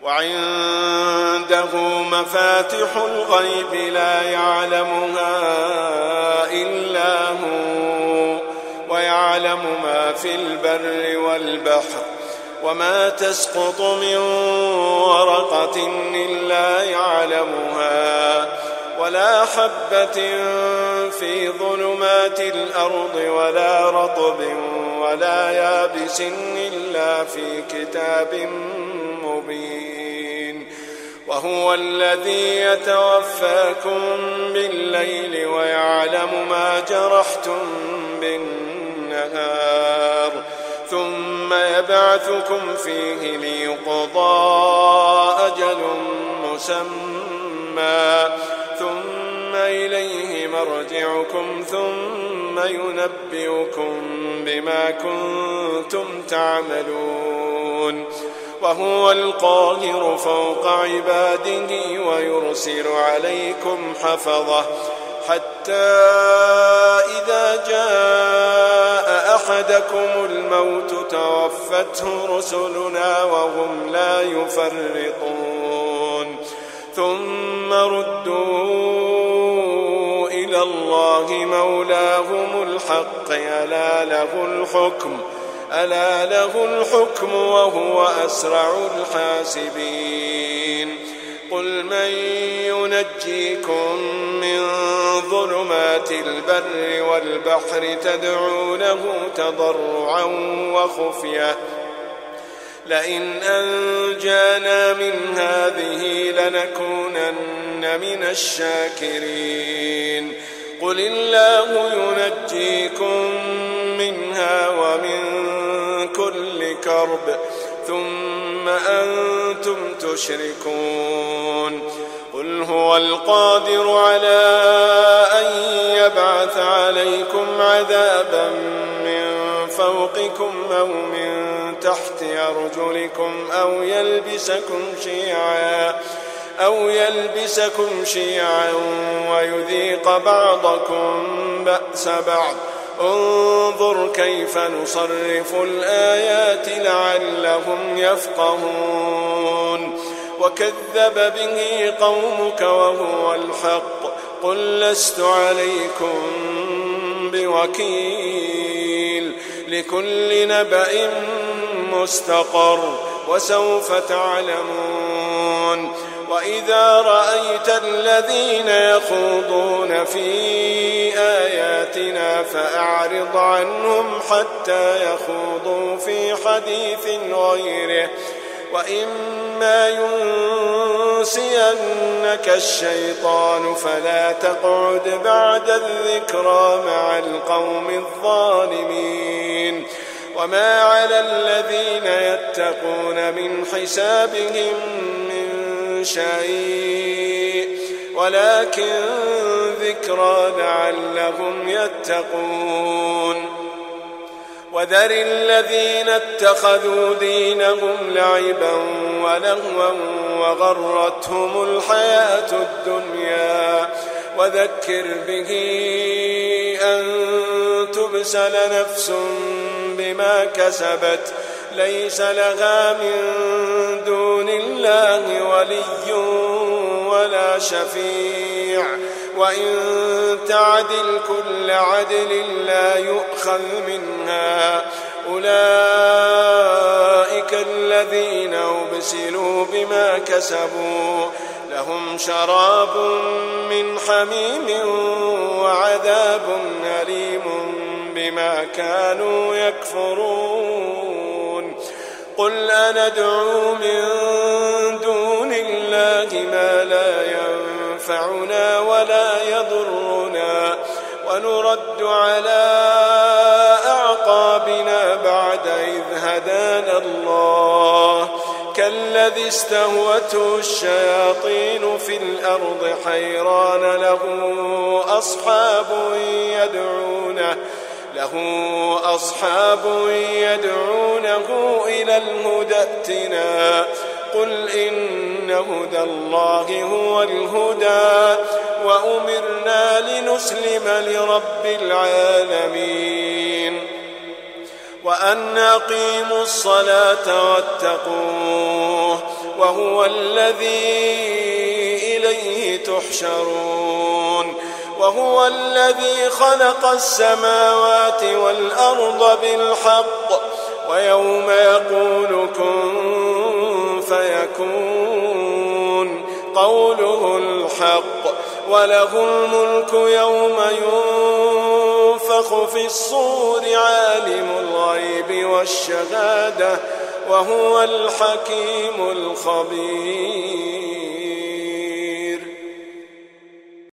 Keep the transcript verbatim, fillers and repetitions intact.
وعنده مفاتح الغيب لا يعلمها إلا هو ويعلم ما في البر والبحر وما تسقط من ورقة إلا يعلمها ولا حبة في ظلمات الأرض ولا رطب ولا يابس إلا في كتاب مبين. وهو الذي يتوفاكم بالليل ويعلم ما جرحتم بالنهار ثم يبعثكم فيه ليقضى أجل مسمى ثم إليه مرجعكم ثم ينبئكم بما كنتم تعملون. وهو القاهر فوق عباده ويرسل عليكم حفظة حتى إذا جاء أحدكم الموت توفته رسلنا وهم لا يفرطون ثم ردوا إلى الله مولاهم الحق ألا له الحكم ألا له الحكم وهو أسرع الحاسبين. قل من ينجيكم من ظلمات البر والبحر تدعونه تضرعا وخفية لئن أنجانا من هذه لنكونن من الشاكرين. قل الله ينجيكم منها ومن كل كرب ثم أنتم تشركون. قل هو القادر على أن يبعث عليكم عذابا من فوقكم أو من تحت أرجلكم أو يلبسكم شيعا أو يلبسكم شيعا ويذيق بعضكم بأس بعض. انظر كيف نصرف الآيات لعلهم يفقهون. وكذب به قومك وهو الحق قل لست عليكم بوكيل لكل نبأ مستقر وسوف تعلمون. وإذا رأيت الذين يخوضون في آياتنا فأعرض عنهم حتى يخوضوا في حديث غيره وإما ينسينك الشيطان فلا تقعد بعد الذكرى مع القوم الظالمين. وما على الذين يتقون من حسابهم من شيء ولكن ذكرى لعلهم يتقون. وذر الذين اتخذوا دينهم لعبا ولهوا وغرتهم الحياة الدنيا وذكر به أن تبسل نفس بما كسبت ليس لها من دون الله ولي ولا شفيع وإن تعدل كل عدل لا يؤخذ منها. أولئك الذين أبسلوا بما كسبوا لهم شراب من حميم وعذاب أليم بما كانوا يكفرون. قل أندعو من دون الله ما لا ينفعنا ولا يضرنا ونرد على أعقابنا بعد إذ هدانا الله كالذي استهوته الشياطين في الأرض حيران له أصحاب يدعونه له أصحاب يدعونه إلى الهدى ائتنا قل إن هدى الله هو الهدى وأمرنا لنسلم لرب العالمين. وأن أقيموا الصلاة واتقوه وهو الذي إليه تحشرون وهو الذي خلق السماوات والأرض بالحق ويوم يقول كن فيكون قوله الحق وله الملك يوم ينفخ في الصور عالم الغيب والشهادة وهو الحكيم الخبير.